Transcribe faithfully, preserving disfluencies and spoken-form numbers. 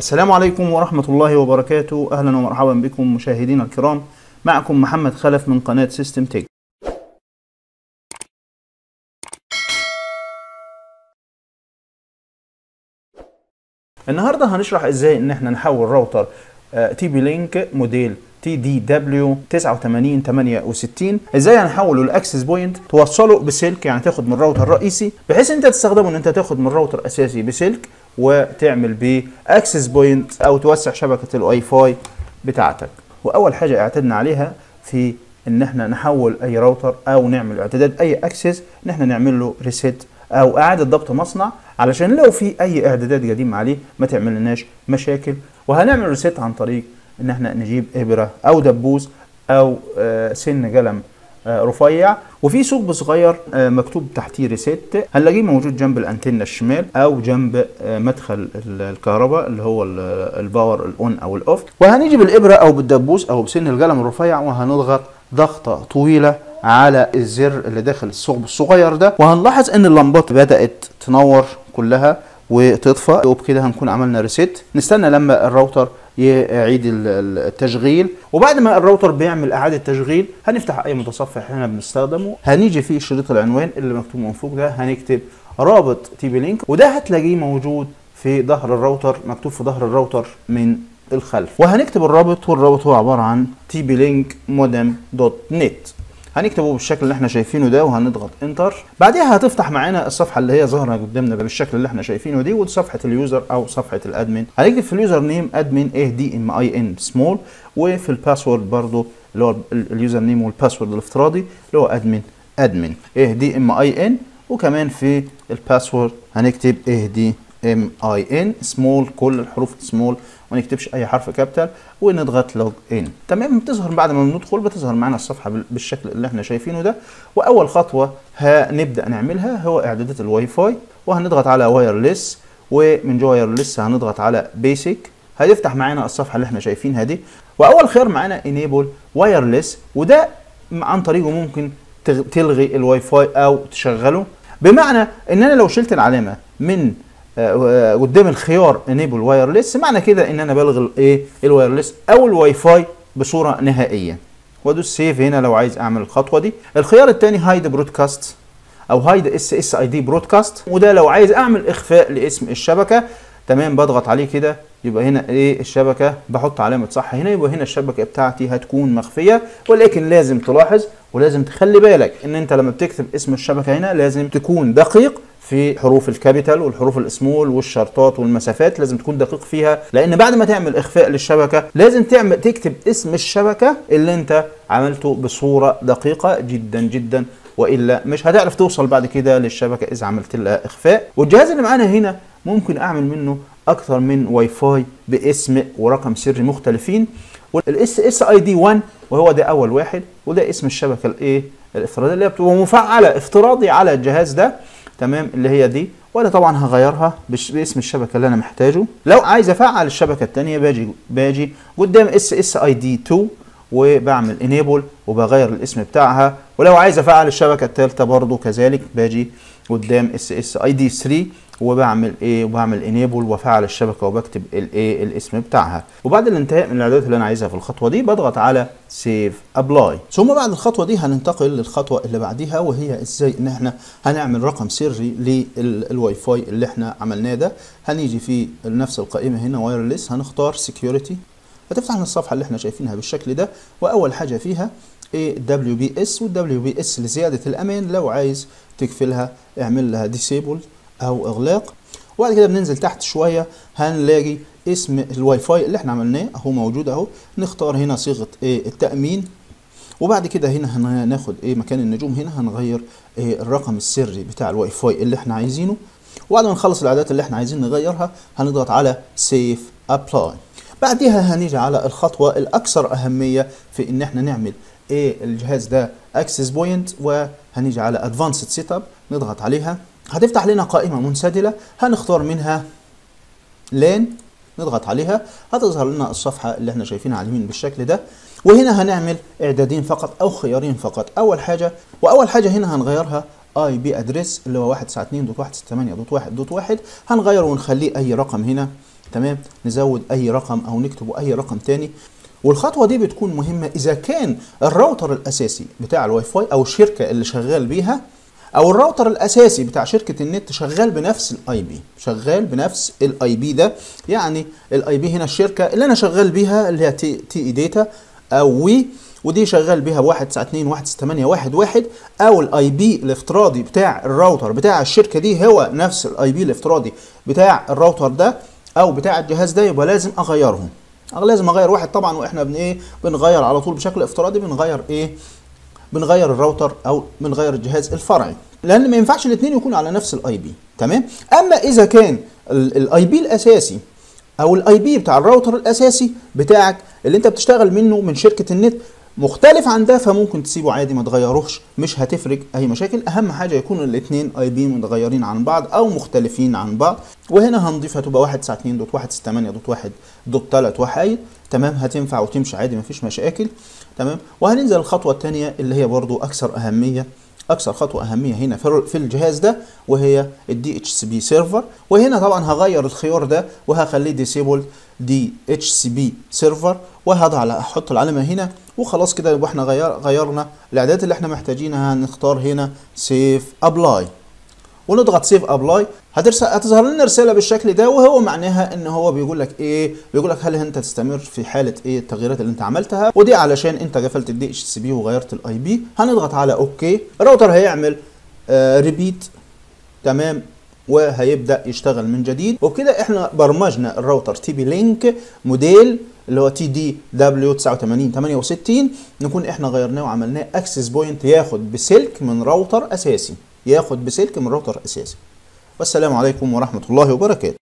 السلام عليكم ورحمة الله وبركاته. أهلا ومرحبا بكم مشاهدينا الكرام. معكم محمد خلف من قناة سيستم تك. النهاردة هنشرح ازاي ان احنا نحول راوتر تي بي لينك موديل تي دي دبليو تسعة وثمانين ثمانية وستين، ازاي هنحوله لاكسس بوينت توصله بسلك، يعني تاخد من الراوتر الرئيسي بحيث انت تستخدمه ان انت تاخد من الراوتر اساسي بسلك وتعمل بيه اكسس بوينت او توسع شبكه الواي فاي بتاعتك. واول حاجه اعتدنا عليها في ان احنا نحول اي راوتر او نعمل اعدادات اي اكسس ان احنا نعمل له ريسيت او اعاده ضبط مصنع، علشان لو في اي اعدادات قديمه عليه ما تعمل لناش مشاكل. وهنعمل ريسيت عن طريق ان احنا نجيب ابره او دبوس او سن قلم رفيع، وفي ثقب صغير مكتوب تحتيه ريسيت هنلاقيه موجود جنب الانتنه الشمال او جنب مدخل الكهرباء اللي هو الباور الاون او الاوف. وهنيجي بالابره او بالدبوس او بسن القلم الرفيع وهنضغط ضغطه طويله على الزر اللي داخل الثقب الصغير ده، وهنلاحظ ان اللمبات بدات تنور كلها وتطفى، وبكده هنكون عملنا ريسيت. نستنى لما الراوتر يعيد التشغيل، وبعد ما الراوتر بيعمل اعاده تشغيل هنفتح اي متصفح احنا بنستخدمه، هنيجي في شريط العنوان اللي مكتوب من فوق ده هنكتب رابط تي بي لينك، وده هتلاقيه موجود في ظهر الراوتر، مكتوب في ظهر الراوتر من الخلف، وهنكتب الرابط. والرابط هو عباره عن تي بي لينك مودم دوت نت، هنكتبه بالشكل اللي احنا شايفينه ده وهنضغط انتر. بعدها هتفتح معانا الصفحه اللي هي ظاهره قدامنا بالشكل اللي احنا شايفينه دي، ودي صفحه اليوزر او صفحه الادمن. هنكتب في اليوزر نيم ادمن ايه دي ام اي ان سمول، وفي الباسورد برضو اللي هو اليوزر نيم والباسورد الافتراضي اللي هو ادمن ادمن ايه دي ام اي ان، وكمان في الباسورد هنكتب ايه دي ام اي ان سمول، كل الحروف سمول وما نكتبش اي حرف كابيتال، ونضغط لوج ان. تمام، بتظهر بعد ما بندخل بتظهر معانا الصفحه بالشكل اللي احنا شايفينه ده. واول خطوه هنبدا نعملها هو اعدادات الواي فاي، وهنضغط على وايرلس، ومن جوه وايرلس هنضغط على بيسك، هتفتح معانا الصفحه اللي احنا شايفينها دي. واول خيار معانا انيبل وايرلس، وده عن طريقه ممكن تلغي الواي فاي او تشغله، بمعنى ان انا لو شلت العلامه من قدام الخيار انيبل وايرلس معنى كده ان انا بلغي الايه الوايرلس او الواي فاي بصوره نهائيه، وادوس سيف هنا لو عايز اعمل الخطوه دي. الخيار الثاني هايد برودكاست او هايد اس اس اي دي برودكاست، وده لو عايز اعمل اخفاء لاسم الشبكه. تمام، بضغط عليه كده يبقى هنا ايه الشبكه، بحط علامه صح هنا، يبقى هنا الشبكه بتاعتي هتكون مخفيه. ولكن لازم تلاحظ ولازم تخلي بالك ان انت لما بتكتب اسم الشبكه هنا لازم تكون دقيق في حروف الكابيتال والحروف السمول والشرطات والمسافات، لازم تكون دقيق فيها، لان بعد ما تعمل اخفاء للشبكه لازم تعمل تكتب اسم الشبكه اللي انت عملته بصوره دقيقه جدا جدا، والا مش هتعرف توصل بعد كده للشبكه اذا عملت لها اخفاء. والجهاز اللي معانا هنا ممكن اعمل منه اكثر من واي فاي باسم ورقم سري مختلفين، والاس اس اي دي واحد وهو ده اول واحد، وده اسم الشبكه الايه الافتراضيه اللي بتبقى مفعله افتراضي على الجهاز ده. تمام، اللي هي دي، وانا طبعا هغيرها باسم الشبكه اللي انا محتاجه. لو عايز افعل الشبكه الثانيه باجي باجي قدام اس اس اي دي اتنين وبعمل انيبل وبغير الاسم بتاعها. ولو عايز افعل الشبكه الثالثه برضو كذلك باجي قدام اس اس اي دي ثلاثة وبعمل ايه وبعمل انيبل وافعل الشبكه وبكتب الايه الاسم بتاعها. وبعد الانتهاء من الاعدادات اللي انا عايزها في الخطوه دي بضغط على سيف ابلاي. ثم بعد الخطوه دي هننتقل للخطوه اللي بعديها، وهي ازاي ان احنا هنعمل رقم سري للواي فاي اللي احنا عملناه ده. هنيجي في نفس القائمه هنا وايرلس، هنختار سكيورتي، هتفتح لنا الصفحه اللي احنا شايفينها بالشكل ده. واول حاجه فيها ايه دبليو بي اس، والدبليو بي اس لزياده الامان، لو عايز تقفلها اعمل لها ديسيبل او اغلاق. وبعد كده بننزل تحت شويه هنلاقي اسم الواي فاي اللي احنا عملناه اهو موجود اهو، نختار هنا صيغه ايه التامين. وبعد كده هنا هناخد ايه مكان النجوم، هنا هنغير ايه الرقم السري بتاع الواي فاي اللي احنا عايزينه. وبعد ما نخلص الاعدادات اللي احنا عايزين نغيرها هنضغط على سيف ابلاي. بعدها هنيجي على الخطوه الاكثر اهميه في ان احنا نعمل ايه الجهاز ده اكسس بوينت، وهنيجي على ادفانسد سيت اب نضغط عليها. هتفتح لنا قائمه منسدله هنختار منها لان، نضغط عليها هتظهر لنا الصفحه اللي احنا شايفينها على اليمين بالشكل ده. وهنا هنعمل اعدادين فقط او خيارين فقط. اول حاجه واول حاجه هنا هنغيرها اي بي ادريس اللي هو واحد تسعة اتنين دوت واحد ستة تمانية دوت واحد دوت واحد، هنغيره ونخليه اي رقم هنا تمام، نزود اي رقم او نكتب اي رقم تاني. والخطوه دي بتكون مهمه اذا كان الراوتر الاساسي بتاع الواي فاي او الشركه اللي شغال بيها او الراوتر الاساسي بتاع شركه النت شغال بنفس الاي بي، شغال بنفس الاي بي ده. يعني الاي بي هنا الشركه اللي انا شغال بيها اللي هي تي تي اي داتا او وي، ودي شغال بيها واحد تسعة اتنين واحد ستة تمانية واحد واحد، او الاي بي الافتراضي بتاع الراوتر بتاع الشركه دي هو نفس الاي بي الافتراضي بتاع الراوتر ده او بتاع الجهاز ده، يبقى لازم اغيرهم. لازم اغير واحد طبعا، واحنا بن ايه بنغير على طول بشكل افتراضي، بنغير ايه بنغير الراوتر او بنغير الجهاز الفرعي، لان ما ينفعش الاثنين يكونوا على نفس الاي بي. تمام. اما اذا كان الاي بي الاساسي او الاي بي بتاع الراوتر الاساسي بتاعك اللي انت بتشتغل منه من شركه النت مختلف عن ده، فممكن تسيبه عادي ما تغيروش، مش هتفرق اي مشاكل. اهم حاجه يكون الاثنين اي بي متغيرين عن بعض او مختلفين عن بعض. وهنا هنضيف هتبقى واحد تسعة اتنين دوت واحد ستة تمانية دوت واحد دوت تلاتة وحايد. تمام، هتنفع وتمشي عادي مفيش مشاكل. تمام. وهننزل الخطوه الثانيه اللي هي برضو اكثر اهميه، اكثر خطوه اهميه هنا في الجهاز ده، وهي الدي اتش سي بي سيرفر. وهنا طبعا هغير الخيار ده وهخليه ديسيبل دي اتش سي بي سيرفر، وهضع على احط العلامه هنا وخلاص كده. يبقى احنا غير غيرنا الاعدادات اللي احنا محتاجينها. هنختار هنا سيف ابلاي ونضغط سيف ابلاي. هتظهر لنا رساله بالشكل ده، وهو معناها ان هو بيقول لك ايه بيقول لك هل انت تستمر في حاله ايه التغييرات اللي انت عملتها، ودي علشان انت قفلت الدي اتش سي بي وغيرت الاي بي. هنضغط على اوكي. الراوتر هيعمل آه ريبيت. تمام، وهيبدا يشتغل من جديد. وبكده احنا برمجنا الراوتر تي بي لينك موديل اللي هو تي دي دبليو تسعة وتمانين تمانية وستين، نكون احنا غيرناه وعملناه اكسس بوينت ياخد بسلك من راوتر اساسي، ياخد بسلك من راوتر اساسي. والسلام عليكم ورحمه الله وبركاته.